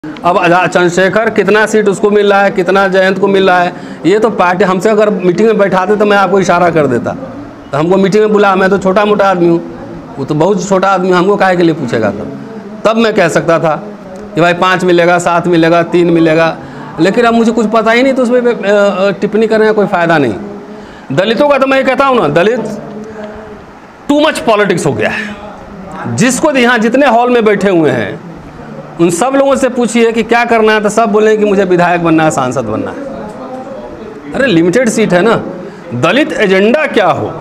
अब चंद्रशेखर कितना सीट उसको मिल रहा है, कितना जयंत को मिल रहा है, ये तो पार्टी हमसे अगर मीटिंग में बैठाते तो मैं आपको इशारा कर देता। तो हमको मीटिंग में बुला, मैं तो छोटा मोटा आदमी हूँ, वो तो बहुत छोटा आदमी, हमको काहे के लिए पूछेगा? तब मैं कह सकता था कि भाई 5 मिलेगा, 7 मिलेगा, 3 मिलेगा, लेकिन अब मुझे कुछ पता ही नहीं तो उसमें टिप्पणी करने का कोई फ़ायदा नहीं। दलितों का तो मैं कहता हूँ ना, दलित टू मच पॉलिटिक्स हो गया है। जिसको यहाँ जितने हॉल में बैठे हुए हैं उन सब लोगों से पूछिए कि क्या करना है तो सब बोलें कि मुझे विधायक बनना है, सांसद बनना है। अरे लिमिटेड सीट है ना, दलित एजेंडा क्या हो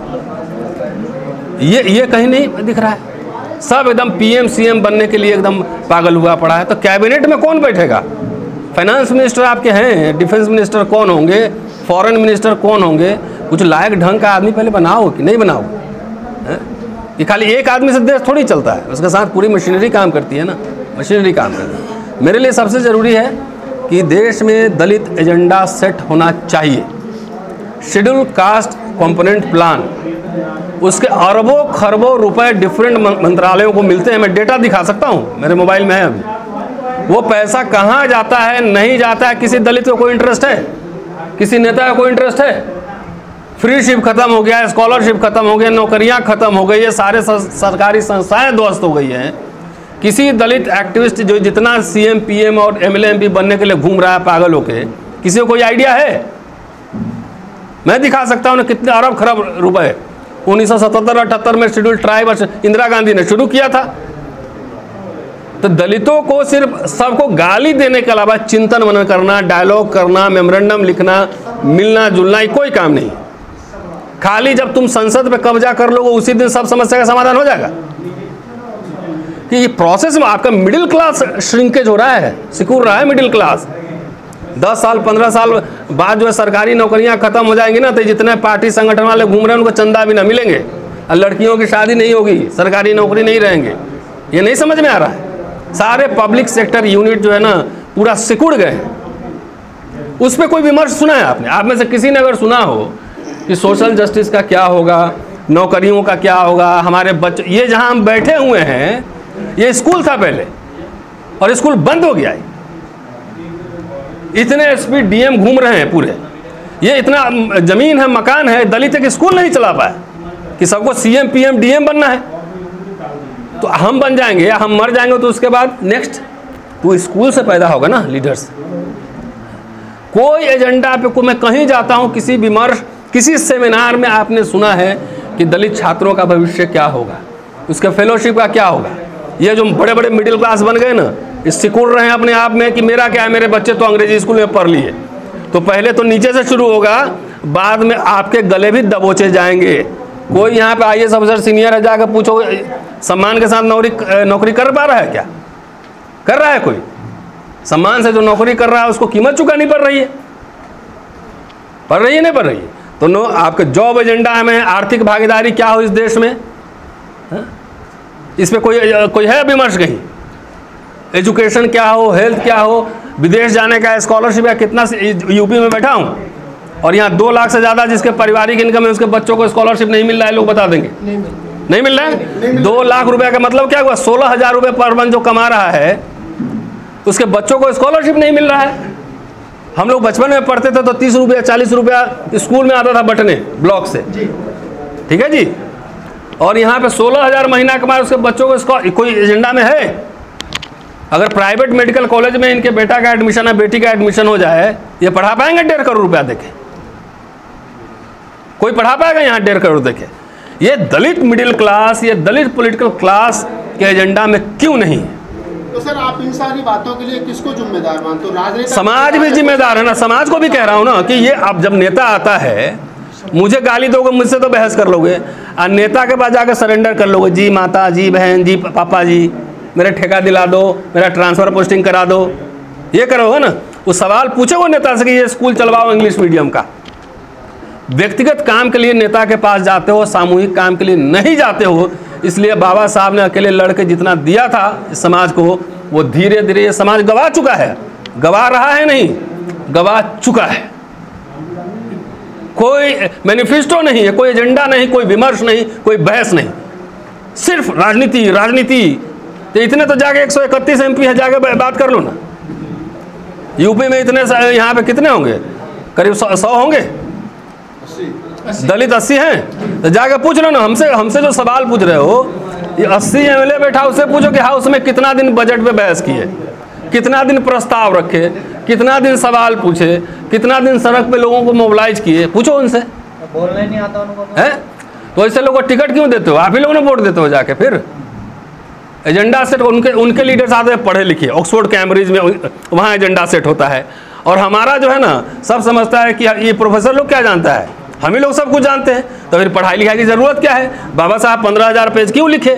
ये कहीं नहीं दिख रहा है। सब एकदम पीएम सीएम बनने के लिए एकदम पागल हुआ पड़ा है। तो कैबिनेट में कौन बैठेगा? फाइनेंस मिनिस्टर आपके हैं, डिफेंस मिनिस्टर कौन होंगे, फॉरेन मिनिस्टर कौन होंगे? कुछ लायक ढंग का आदमी पहले बनाओ कि नहीं बनाओ। ये खाली एक आदमी से देश थोड़ी चलता है, उसके साथ पूरी मशीनरी काम करती है ना, मशीनरी काम करती है। मेरे लिए सबसे ज़रूरी है कि देश में दलित एजेंडा सेट होना चाहिए। शेड्यूल कास्ट कंपोनेंट प्लान, उसके अरबों खरबों रुपए डिफरेंट मंत्रालयों को मिलते हैं। मैं डेटा दिखा सकता हूँ, मेरे मोबाइल में है अभी। वो पैसा कहाँ जाता है, नहीं जाता है, किसी दलित को कोई इंटरेस्ट है? किसी नेता का कोई इंटरेस्ट है? फ्रीशिप खत्म हो गया, स्कॉलरशिप खत्म हो गया, नौकरियां खत्म हो गई है, सारे सरकारी संस्थाएं ध्वस्त हो गई हैं। किसी दलित एक्टिविस्ट जो जितना सीएम पीएम और एमएलए एमपी बनने के लिए घूम रहा है पागल होके, किसी को कोई आइडिया है? मैं दिखा सकता हूँ कितने अरब खरब रुपए 1977-78 में शेड्यूल ट्राइब इंदिरा गांधी ने शुरू किया था। तो दलितों को सिर्फ सबको गाली देने के अलावा चिंतन मनन करना, डायलॉग करना, मेमोरेंडम लिखना, मिलना जुलना, कोई काम नहीं। खाली जब तुम संसद पे कब्जा कर लोगे उसी दिन सब समस्या का समाधान हो जाएगा। कि ये प्रोसेस में आपका मिडिल क्लास श्रिंकेज हो रहा है, सिकुड़ रहा है मिडिल क्लास। 10 साल 15 साल बाद जो है सरकारी नौकरियां खत्म हो जाएंगी ना, तो जितने पार्टी संगठन वाले घूम रहे हैं उनको चंदा भी ना मिलेंगे, और लड़कियों की शादी नहीं होगी, सरकारी नौकरी नहीं रहेंगे। ये नहीं समझ में आ रहा है। सारे पब्लिक सेक्टर यूनिट जो है ना पूरा सिकुड़ गए हैं। उस पर कोई विमर्श सुना है आपने? आप में से किसी ने अगर सुना हो कि सोशल जस्टिस का क्या होगा, नौकरियों का क्या होगा, हमारे बच्चे, ये जहां हम बैठे हुए हैं ये स्कूल था पहले और स्कूल बंद हो गया है। इतने एसपी डीएम घूम रहे हैं पूरे, ये इतना जमीन है, मकान है, दलित एक स्कूल नहीं चला पाया कि सबको सीएम पीएम डीएम बनना है। तो हम बन जाएंगे या हम मर जाएंगे तो उसके बाद नेक्स्ट तो स्कूल से पैदा होगा ना लीडर्स। कोई एजेंडा पे को मैं कहीं जाता हूं, किसी विमर्श, किसी सेमिनार में आपने सुना है कि दलित छात्रों का भविष्य क्या होगा, उसके फेलोशिप का क्या होगा? ये जो बड़े बड़े मिडिल क्लास बन गए ना, इस सिकुड़ रहे हैं अपने आप में कि मेरा क्या है, मेरे बच्चे तो अंग्रेजी स्कूल में पढ़ लिए। तो पहले तो नीचे से शुरू होगा, बाद में आपके गले भी दबोचे जाएंगे। कोई यहाँ पे आईएएस अफसर सीनियर है, जाकर पूछो सम्मान के साथ नौकरी कर पा रहा है क्या? कर रहा है कोई? सम्मान से जो नौकरी कर रहा है उसको कीमत चुकानी पड़ रही है? पड़ रही है नहीं पड़ रही है? तो आपके जॉब एजेंडा में आर्थिक भागीदारी क्या हो इस देश में, इस पे कोई है विमर्श? कहीं एजुकेशन क्या हो, हेल्थ क्या हो, विदेश जाने का स्कॉलरशिप या कितना? यूपी में बैठा हूँ और यहाँ 2 लाख से ज़्यादा जिसके पारिवारिक इनकम है उसके बच्चों को स्कॉलरशिप नहीं मिल रहा है। लोग बता देंगे नहीं मिल रहा है। 2 लाख रुपए का मतलब क्या हुआ? 16,000 रुपये पर मंथ जो कमा रहा है उसके बच्चों को स्कॉलरशिप नहीं मिल रहा है। हम लोग बचपन में पढ़ते थे तो 30 रुपया 40 रुपया स्कूल में आता था बटने ब्लॉक से, ठीक है जी। और यहाँ पे 16,000 महीना कमाए उसके बच्चों को कोई एजेंडा में है? अगर प्राइवेट मेडिकल कॉलेज में इनके बेटा का एडमिशन है, बेटी का एडमिशन हो जाए, ये पढ़ा पाएंगे 1.5 करोड़ रुपया देके? कोई पढ़ा पाएगा यहाँ 1.5 करोड़ देके? ये दलित मिडिल क्लास, ये दलित पॉलिटिकल क्लास के एजेंडा में क्यों नहीं है? तो सर आप इन सारी बातों के लिए किसको जिम्मेदार मानते हो? राजनीति समाज भी जिम्मेदार है ना। समाज को भी कह रहा हूँ ना कि ये अब जब नेता आता है, मुझे गाली दोगे, मुझसे तो बहस कर लोगे, और नेता के पास जाकर सरेंडर कर लोगे, जी माता जी बहन जी पापा जी मेरा ठेका दिला दो, मेरा ट्रांसफ़र पोस्टिंग करा दो, ये करोगे ना। वो सवाल पूछोगे नेता से कि ये स्कूल चलवाओ इंग्लिश मीडियम का। व्यक्तिगत काम के लिए नेता के पास जाते हो, सामूहिक काम के लिए नहीं जाते हो। इसलिए बाबा साहब ने अकेले लड़के जितना दिया था इस समाज को, वो धीरे धीरे ये समाज गवा चुका है। गवा रहा है नहीं, गवा चुका है। कोई मैनिफेस्टो नहीं है, कोई एजेंडा नहीं, कोई विमर्श नहीं, कोई बहस नहीं, सिर्फ राजनीति राजनीति। तो इतने तो जाके 131 MP है, जाके बात कर लो ना। यूपी में इतने यहाँ पे कितने होंगे? करीब 100 होंगे। दलित 80 हैं। तो जाके पूछ लो ना, हमसे जो सवाल पूछ रहे हो, ये 80 एमएलए बैठा, उससे पूछो कि हाउस में कितना दिन बजट पे बहस किए, कितना दिन प्रस्ताव रखे, कितना दिन सवाल पूछे, कितना दिन सड़क पे लोगों को मोबिलाइज किए, पूछो उनसे। बोलना ही नहीं आता उनको है तो ऐसे लोगों को टिकट क्यों देते हो? आप ही लोगों ने वोट देते हो जाके। फिर एजेंडा सेट उनके लीडर्स आते हैं पढ़े लिखे, ऑक्सफोर्ड कैम्ब्रिज में, वहाँ एजेंडा सेट होता है। और हमारा जो है ना, सब समझता है कि ये प्रोफेसर लोग क्या जानता है, हम ही लोग सब कुछ जानते हैं। तो फिर पढ़ाई लिखाई की ज़रूरत क्या है? बाबा साहब 15,000 पेज क्यों लिखे?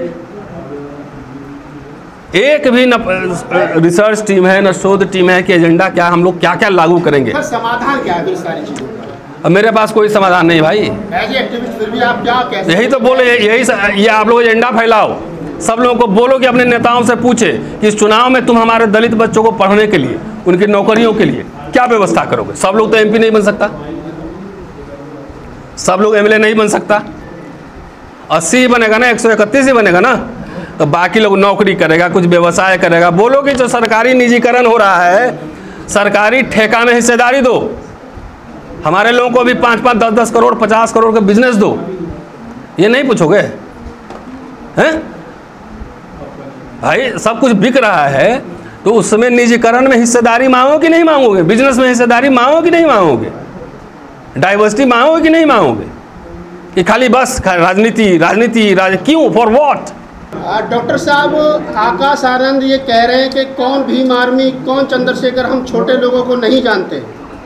एक भी न रिसर्च टीम है, न शोध टीम है कि एजेंडा क्या, हम लोग क्या क्या लागू करेंगे। समाधान क्या है फिर सारी चीज़ों का? अब मेरे पास कोई समाधान नहीं भाई। एज एक्टिविस्ट फिर भी आप क्या कह सकते? यही तो बोले, ये आप लोग एजेंडा फैलाओ, सब लोगों को बोलो कि अपने नेताओं से पूछे कि इस चुनाव में तुम हमारे दलित बच्चों को पढ़ने के लिए, उनकी नौकरियों के लिए क्या व्यवस्था करोगे। सब लोग तो एमपी नहीं बन सकता, सब लोग एमएलए नहीं बन सकता। 80 ही बनेगा ना, 131 ही बनेगा ना, तो बाकी लोग नौकरी करेगा, कुछ व्यवसाय करेगा। बोलो कि जो सरकारी निजीकरण हो रहा है, सरकारी ठेका में हिस्सेदारी दो, हमारे लोगों को भी 5-5, 10-10 करोड़, 50 करोड़ का बिजनेस दो। ये नहीं पूछोगे? हैं भाई, सब कुछ बिक रहा है तो उसमें निजीकरण में हिस्सेदारी मांगो कि नहीं मांगोगे? बिजनेस में हिस्सेदारी मांगो कि नहीं मांगोगे? डाइवर्सिटी मांगोगे कि नहीं मांगोगे? कि खाली बस राजनीति क्यों, फॉर व्हाट? डॉक्टर साहब, आकाश आनंद ये कह रहे हैं कि कौन भीम आर्मी, कौन चंद्रशेखर, हम छोटे लोगों को नहीं जानते।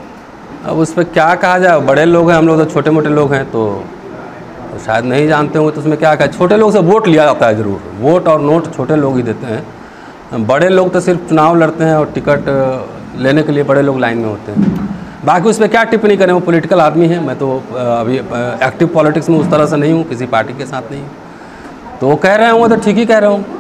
अब उस पर क्या कहा जाए, बड़े लोग हैं, हम लोग तो छोटे मोटे लोग हैं, तो शायद नहीं जानते होंगे, तो उसमें क्या कहा। छोटे लोग से वोट लिया जाता है ज़रूर, वोट और नोट छोटे लोग ही देते हैं। बड़े लोग तो सिर्फ चुनाव लड़ते हैं और टिकट लेने के लिए बड़े लोग लाइन में होते हैं। बाकी उस पर क्या टिप्पणी करें, वो पॉलिटिकल आदमी है। मैं तो अभी एक्टिव पॉलिटिक्स में उस तरह से नहीं हूँ, किसी पार्टी के साथ नहीं हूँ। तो वो कह रहे होंगे तो ठीक ही कह रहे होंगे।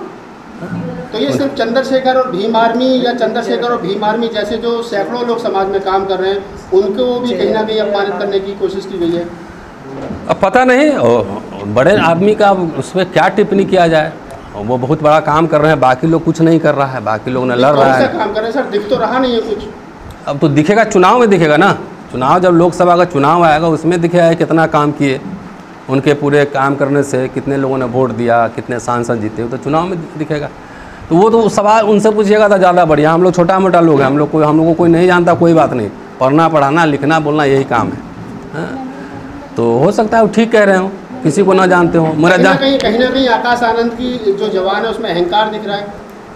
तो ये सिर्फ चंद्रशेखर और भीम आर्मी, या चंद्रशेखर और भीम आर्मी जैसे जो सैकड़ों लोग समाज में काम कर रहे हैं, उनको भी कहीं ना कहीं अपमानित करने की कोशिश की गई है? अब पता नहीं, बड़े आदमी का उस पर क्या टिप्पणी किया जाए। वो बहुत बड़ा काम कर रहे हैं, बाकी लोग कुछ नहीं कर रहा है, बाकी लोग ने लड़ रहा है। काम कर रहे हैं सर, दिख तो रहा नहीं है कुछ। अब तो दिखेगा, चुनाव में दिखेगा ना। चुनाव, जब लोकसभा का चुनाव आएगा, उसमें दिखेगा कितना काम किए, उनके पूरे काम करने से कितने लोगों ने वोट दिया, कितने सांसद जीते, तो चुनाव में दिखेगा। तो वो तो सवाल उनसे पूछिएगा तो ज़्यादा बढ़िया। हम लोग छोटा मोटा लोग हैं, हम लोग को कोई नहीं जानता, कोई बात नहीं। पढ़ना पढ़ाना लिखना बोलना यही काम है। हाँ? तो हो सकता है वो ठीक कह रहे हो, किसी को ना जानते हो। मेरा कहीं ना कहीं आकाश आनंद की जो जवान है उसमें अहंकार दिख रहा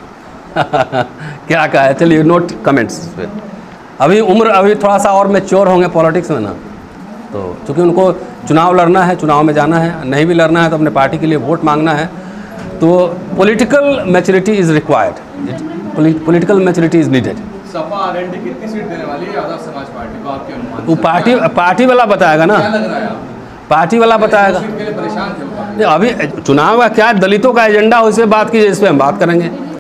है। क्या कहा है, चलिए नोट कमेंट्स पे। अभी थोड़ा सा और मैच्योर होंगे पॉलिटिक्स में ना, तो चूँकि उनको चुनाव लड़ना है, चुनाव में जाना है, नहीं भी लड़ना है तो अपने पार्टी के लिए वोट मांगना है। तो political maturity is required, political maturity is needed. Sapa RLD कितनी सीट देने वाली है आज़ाद समाज पार्टी को आपके अनुमान? वो पार्टी वाला बताएगा ना, क्या लग रहा है आप? पार्टी वाला बताएगा। सीट के लिए परेशान थे वो? अभी चुनाव का क्या, दलितों का एजेंडा हो, इस पर बात कीजिए, इस पर हम बात करेंगे।